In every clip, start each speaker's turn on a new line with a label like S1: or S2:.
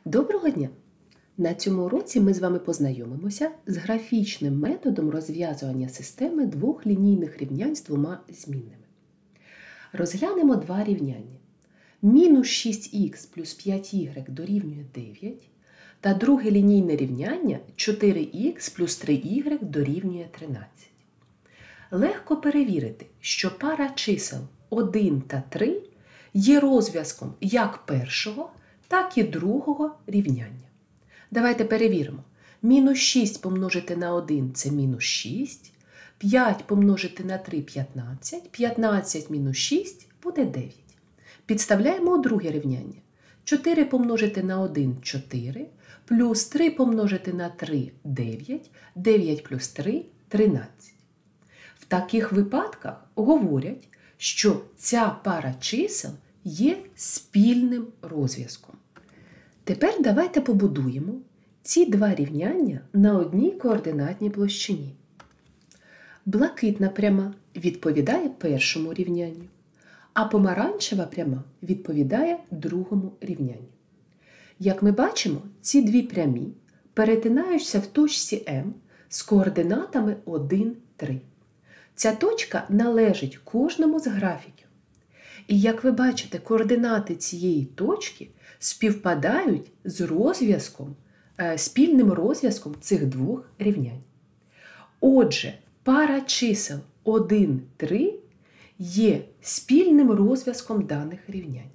S1: Доброго дня! На цьому уроці ми з вами познайомимося з графічним методом розв'язування системи двох лінійних рівнянь з двома змінними. Розглянемо два рівняння. Мінус 6х плюс 5y дорівнює 9 та друге лінійне рівняння 4х плюс 3y дорівнює 13. Легко перевірити, що пара чисел 1 та 3 є розв'язком як першого, так і другого рівняння. Давайте перевіримо. Мінус 6 помножити на 1 – це мінус 6. 5 помножити на 3 – 15. 15 мінус 6 буде 9. Підставляємо друге рівняння. 4 помножити на 1 – 4. Плюс 3 помножити на 3 – 9. 9 плюс 3 – 13. В таких випадках говорять, що ця пара чисел є спільним розв'язком. Тепер давайте побудуємо ці два рівняння на одній координатній площині. Блакитна пряма відповідає першому рівнянню, а помаранчева пряма відповідає другому рівнянню. Як ми бачимо, ці дві прямі перетинаються в точці М з координатами 1, 3. Ця точка належить кожному з графіків. І як ви бачите, координати цієї точки співпадають з розв'язком, спільним розв'язком цих двох рівнянь. Отже, пара чисел 1, 3 є спільним розв'язком даних рівнянь.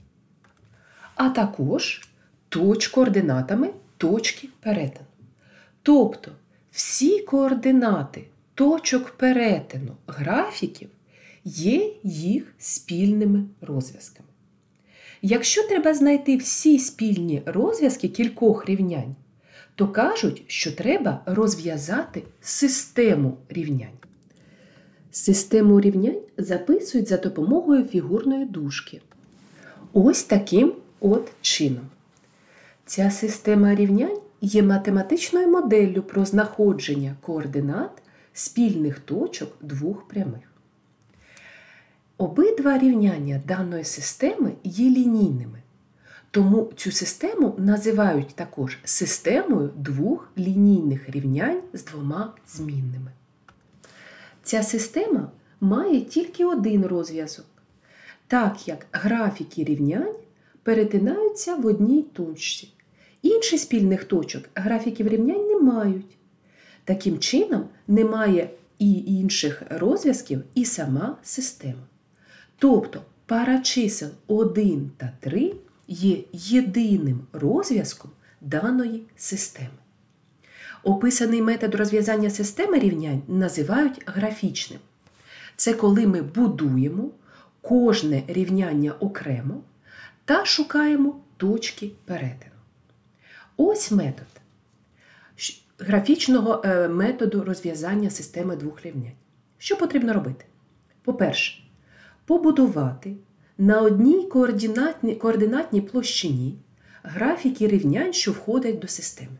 S1: А також координатами точки перетину. Тобто всі координати точок перетину графіків є їх спільними розв'язками. Якщо треба знайти всі спільні розв'язки кількох рівнянь, то кажуть, що треба розв'язати систему рівнянь. Систему рівнянь записують за допомогою фігурної дужки. Ось таким от чином. Ця система рівнянь є математичною моделлю про знаходження координат спільних точок двох прямих. Обидва рівняння даної системи є лінійними, тому цю систему називають також системою двох лінійних рівнянь з двома змінними. Ця система має тільки один розв'язок, так як графіки рівнянь перетинаються в одній точці. Інших спільних точок графіків рівнянь не мають. Таким чином, немає і інших розв'язків, і сама система. Тобто пара чисел 1 та 3 є єдиним розв'язком даної системи. Описаний метод розв'язання системи рівнянь називають графічним. Це коли ми будуємо кожне рівняння окремо та шукаємо точки перетину. Ось метод графічного методу розв'язання системи двох рівнянь. Що потрібно робити? По-перше, побудувати на одній координатній площині графіки рівнянь, що входять до системи.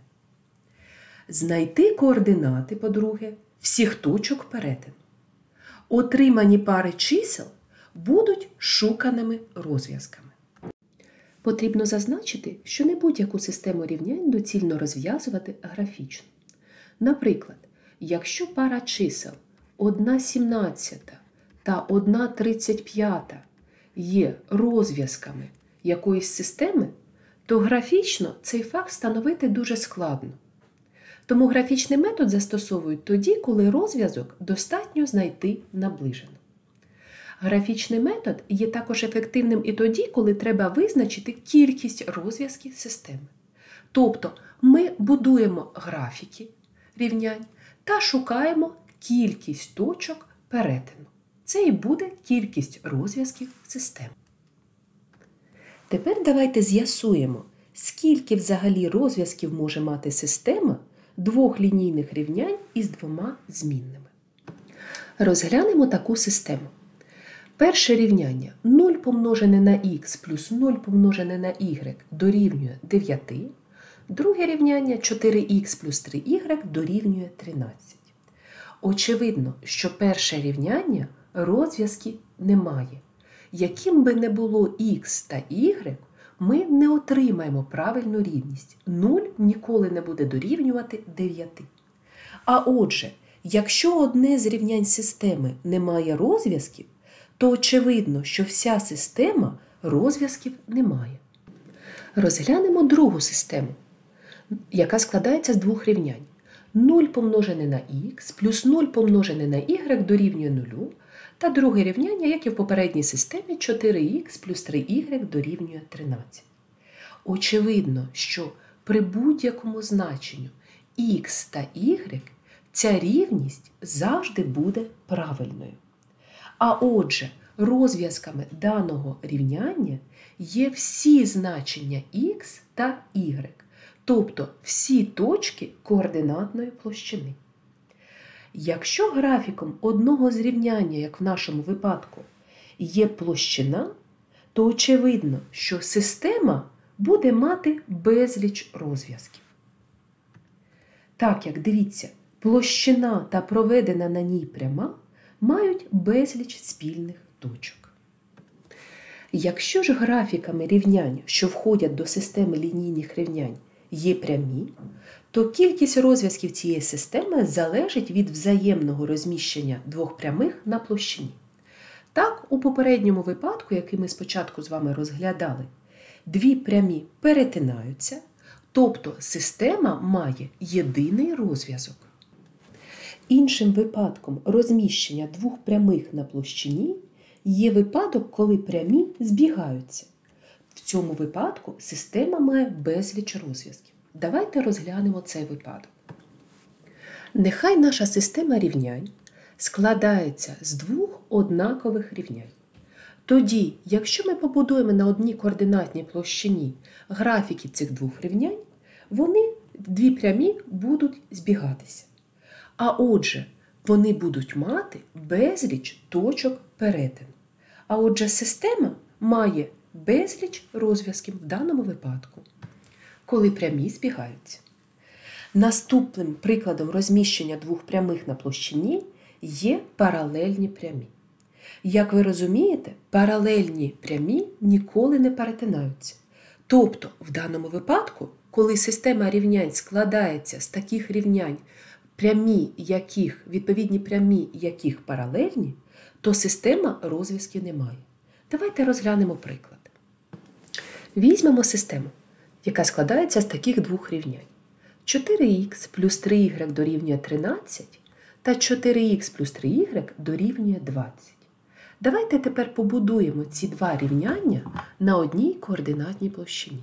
S1: Знайти координати, по-друге, всіх точок перетину. Отримані пари чисел будуть шуканими розв'язками. Потрібно зазначити, що не будь-яку систему рівнянь доцільно розв'язувати графічно. Наприклад, якщо пара чисел 1/17 та 1/35 є розв'язками якоїсь системи, то графічно цей факт встановити дуже складно. Тому графічний метод застосовують тоді, коли розв'язок достатньо знайти наближено. Графічний метод є також ефективним і тоді, коли треба визначити кількість розв'язків системи. Тобто ми будуємо графіки рівнянь та шукаємо кількість точок перетину. Це і буде кількість розв'язків системи. Тепер давайте з'ясуємо, скільки взагалі розв'язків може мати система двох лінійних рівнянь із двома змінними. Розглянемо таку систему. Перше рівняння 0 помножене на х плюс 0 помножене на y дорівнює 9. Друге рівняння 4х плюс 3y дорівнює 13. Очевидно, що перше рівняння розв'язків немає. Яким би не було х та y, ми не отримаємо правильну рівність. 0 ніколи не буде дорівнювати 9. А отже, якщо одне з рівнянь системи не має розв'язків, то очевидно, що вся система розв'язків не має. Розглянемо другу систему, яка складається з двох рівнянь. 0 помножене на х плюс 0 помножене на y дорівнює 0, та друге рівняння, як і в попередній системі, 4х плюс 3y дорівнює 13. Очевидно, що при будь-якому значенню х та y ця рівність завжди буде правильною. А отже, розв'язками даного рівняння є всі значення х та y, тобто всі точки координатної площини. Якщо графіком одного з рівняння, як в нашому випадку, є площина, то очевидно, що система буде мати безліч розв'язків. Так як, дивіться, площина та проведена на ній пряма мають безліч спільних точок. Якщо ж графіками рівнянь, що входять до системи лінійних рівнянь, є прямі, то кількість розв'язків цієї системи залежить від взаємного розміщення двох прямих на площині. Так, у попередньому випадку, який ми спочатку з вами розглядали, дві прямі перетинаються, тобто система має єдиний розв'язок. Іншим випадком розміщення двох прямих на площині є випадок, коли прямі збігаються. В цьому випадку система має безліч розв'язків. Давайте розглянемо цей випадок. Нехай наша система рівнянь складається з двох однакових рівнянь. Тоді, якщо ми побудуємо на одній координатній площині графіки цих двох рівнянь, дві прямі будуть збігатися. А отже, вони будуть мати безліч точок перетину. А отже, система має безліч розв'язків в даному випадку, коли прямі збігаються. Наступним прикладом розміщення двох прямих на площині є паралельні прямі. Як ви розумієте, паралельні прямі ніколи не перетинаються. Тобто, в даному випадку, коли система рівнянь складається з таких рівнянь, відповідні прямі яких паралельні, то система розв'язків не має. Давайте розглянемо приклад. Візьмемо систему, яка складається з таких двох рівнянь. 4х плюс 3y дорівнює 13 та 4х плюс 3y дорівнює 20. Давайте тепер побудуємо ці два рівняння на одній координатній площині.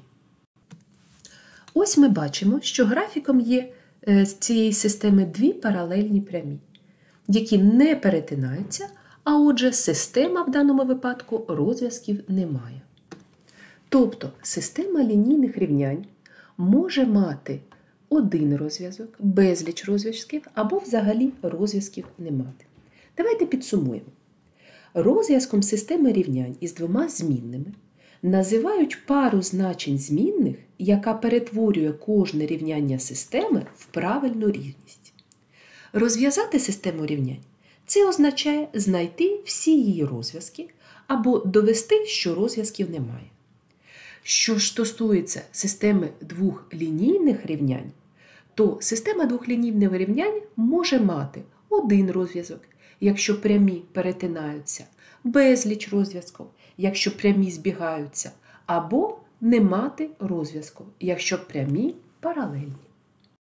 S1: Ось ми бачимо, що графіком є з цієї системи дві паралельні прямі, які не перетинаються, а отже, система в даному випадку розв'язків не має. Тобто, система лінійних рівнянь може мати один розв'язок, безліч розв'язків або взагалі розв'язків не мати. Давайте підсумуємо. Розв'язком системи рівнянь із двома змінними називають пару значень змінних, яка перетворює кожне рівняння системи в правильну рівність. Розв'язати систему рівнянь – це означає знайти всі її розв'язки або довести, що розв'язків немає. Що ж стосується системи двох лінійних рівнянь, то система двох лінійних рівнянь може мати один розв'язок, якщо прямі перетинаються, безліч розв'язків, якщо прямі збігаються, або не мати розв'язку, якщо прямі паралельні.